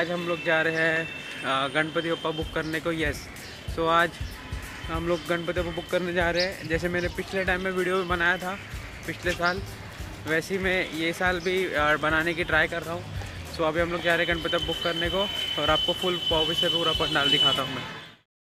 आज हम लोग जा रहे हैं गणपति बप्पा बुक करने को। यस, सो आज हम लोग गणपति बप्पा बुक करने जा रहे हैं। जैसे मैंने पिछले टाइम में वीडियो भी बनाया था पिछले साल, वैसे ही मैं ये साल भी बनाने की ट्राई कर रहा हूँ। सो अभी हम लोग जा रहे हैं गणपति बुक करने को और आपको फुल पॉवी से पूरा पंडाल दिखाता हूँ मैं।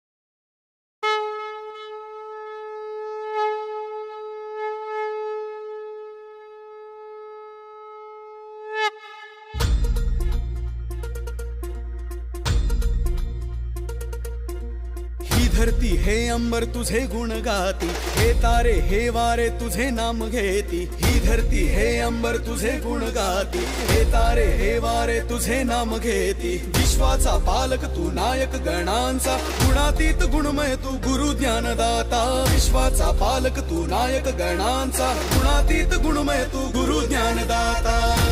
धरती हे अंबर तुझे गुण गाती, हे तारे हे वारे तुझे नाम घेती। ही धरती हे अंबर तुझे गुण गाती, हे तारे हे वारे तुझे नाम घेती। विश्वाचा पालक तू नायक गणांचा, गुणातीत गुणमय तू गुरु ज्ञानदाता। विश्वाचा पालक तू नायक गणांचा, गुणातीत गुणमय तू गुरु ज्ञानदाता।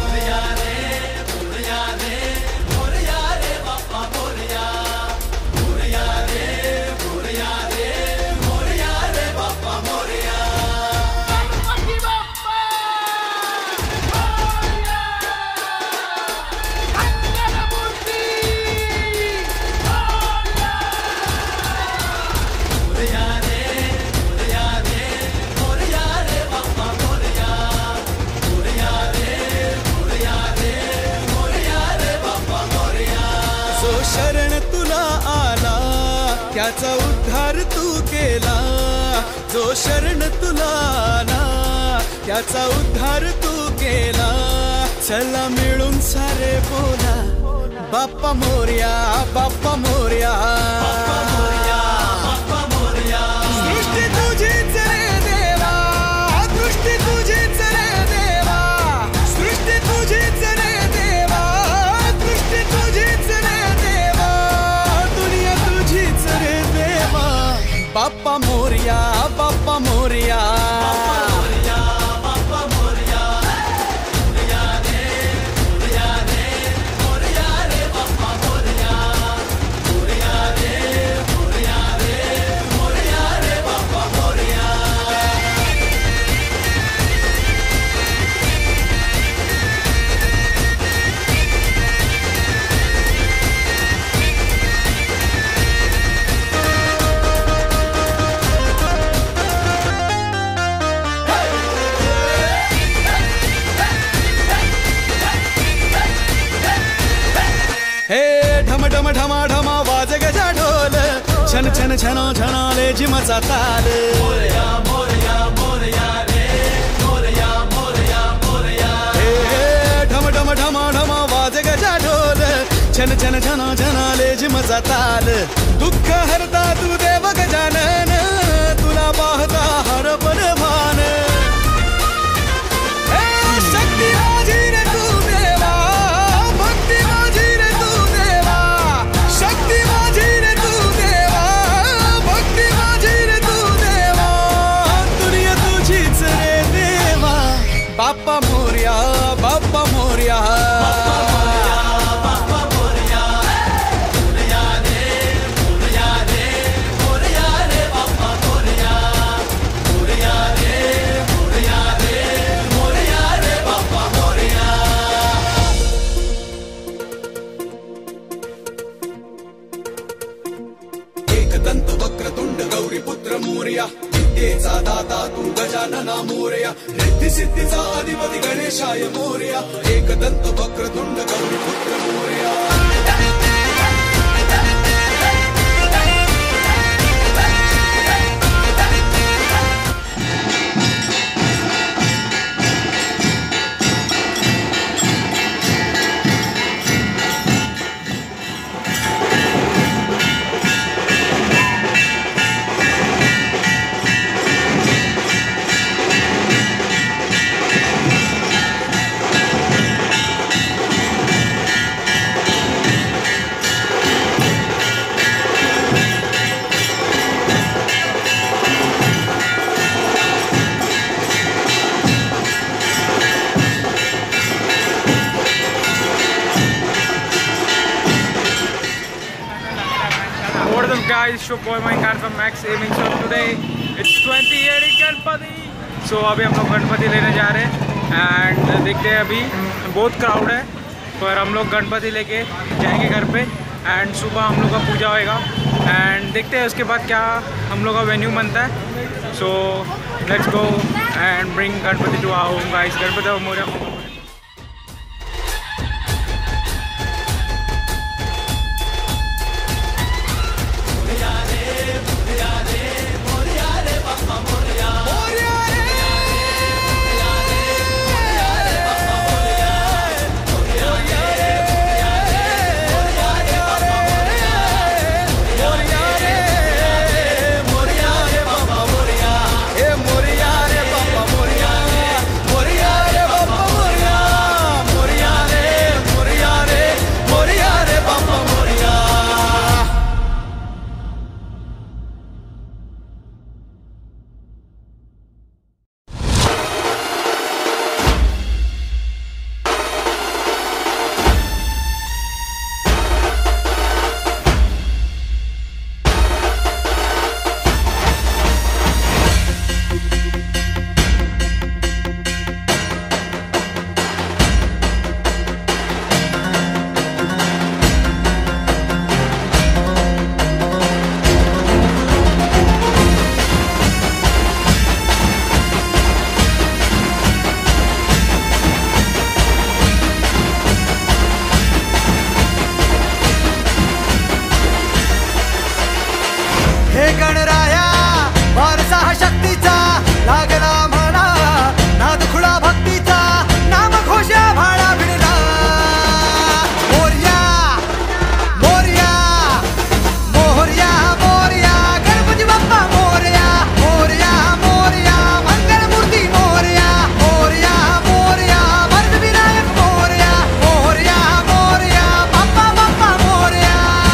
शरण तुला आला त्याचा उद्धार तू केला, जो शरण तुला आला त्याचा उद्धार तू केला। चला मिळून सारे बोला बाप्पा मोरया, बाप्पा मोरया, बाप्पा मोरया, बाप्पा मोरया। सृष्टी तुझीच रे देवा, दृष्टी तुझीच रे देवा, सृष्टी तुझीच रे देवा, दृष्टी तुझीच रे देवा, दुनिया तुझीच रे देवा। बाप्पा मोरया, बाप्पा मोरया, ढम ढम ढमा ढमा वाज गजा ढोल, छन छन छनो छनाले जिमचा ताल। मोरया मोरया मोरया रे, मोरया मोरया मोरया। ढम ढम ढमा ढमा वाज गजा ढोल, छन छन छनो छनाले जिमचा ताल। दुःख हरता तू देव गजानन, तुला पाहता हर पण भान। शक्ती माझी रे तू देवा, भक्ती माझी रे तू देवा, शक्ती माझी रे तू देवा, भक्ती माझी रे तू देवा, दुनिया तुझीच रे देवा। बाप्पा मोरया, बाप्पा मोरया, बाप्पा मोरया, बाप्पा मोरया। मोरया रे, मोरया रे, मोरया रे बाप्पा मोरया, मोरया रे, मोरया रे, मोरया रे बाप्पा मोरया। एकदंत वक्रतुंड गौरीपुत्र मोरया, विद्येचा दाता तू गजानना मोरया। रिद्धी सिद्धीचा अधिपती गणेशाय Morya, Ekdant Vakratunda Gauriputra Morya. Guys, show boy my car from Max Aiming. So today it's 28 Ganpati. So अभी हम लोग गणपति लेने जा रहे हैं एंड देखते हैं, अभी बहुत क्राउड है पर हम लोग गणपति लेके जाएंगे घर पे एंड सुबह हम लोग का पूजा होएगा एंड देखते हैं उसके बाद क्या हम लोग का वेन्यू बनता है। So let's go and bring Ganpati to our home guys. Ganpati Morya. हे गणराया वारसा शक्तीचा लागला म्हणा नाद खुळा भक्तीचा नाम घोषा भाळा भिडला मोरया मोरया मोरया मोरया गणपती बाप्पा मोरया मोरया मोरया मंगलमूर्ती मोरया मोरया मोरया वरदविनायक मोरया मोरया मोरया बाप्पा बाप्पा मोरया।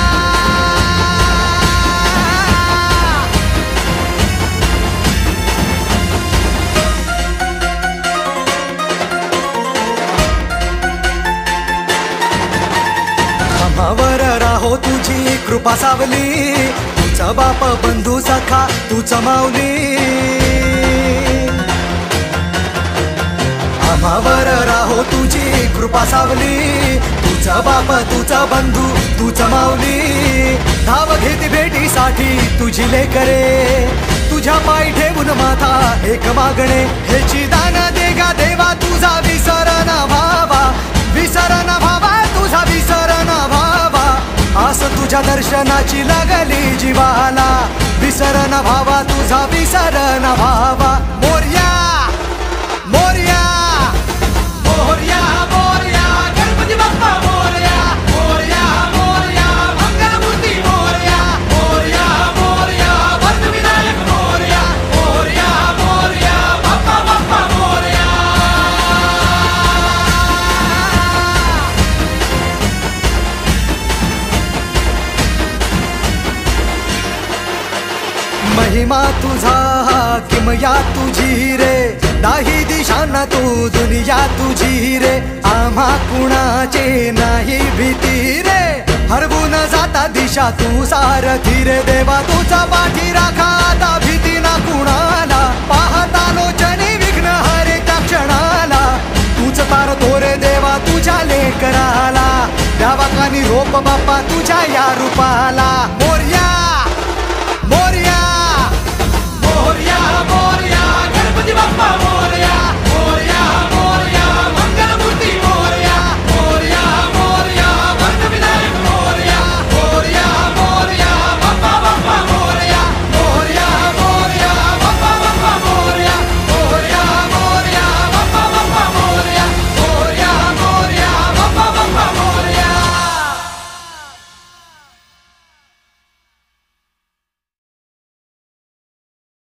आम्हावर राहो तुझी कृपा सावली तुझा बाप बंधू सखा तुझा माऊली आम्हावर राहो तुझी कृपा सावली तुझा बाप तुझा बंधू तुझा माऊली धाव घेती भेटीसाठी तुझी लेकरे तुझ्या पाय ठेवून माथा एक मागणे हेची दान देगा देवा तुझा विसरण भावा विसरण भावा तुझा विसरण भावा आस तुझ्या दर्शनाची लागली जीवाला विसरण भावा तुझा विसरण भावा मोरया मोरया मोरया मोरया गणपती बाप्पा मोरया मोरया मोरया मंगलमूर्ती मोरया मोरया मोरया वरदविनायक मोरया मोरया मोरया बाप्पा बाप्पा मोरया। महिमा तुझा किमया तुझी रे नाही दिशांना तू दुनिया तुझी रे आम्हा कुणाचे नाही भीती रे हरवून जाता दिशा तू सारथी रे देवा तुझा पाठी राखा आता भीती ना कुणाला पाहता लोचनी विघ्न हरे त्या क्षणाला तूच तार तोरे देवा तुझ्या लेकराला द्यावा कानी रोप बाप्पा तुझ्या या रूपाला।